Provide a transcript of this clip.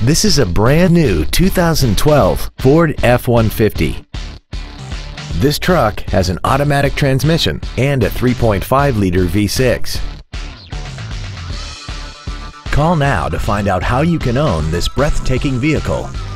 This is a brand new 2012 Ford F-150. This truck has an automatic transmission and a 3.5-liter V6. Call now to find out how you can own this breathtaking vehicle.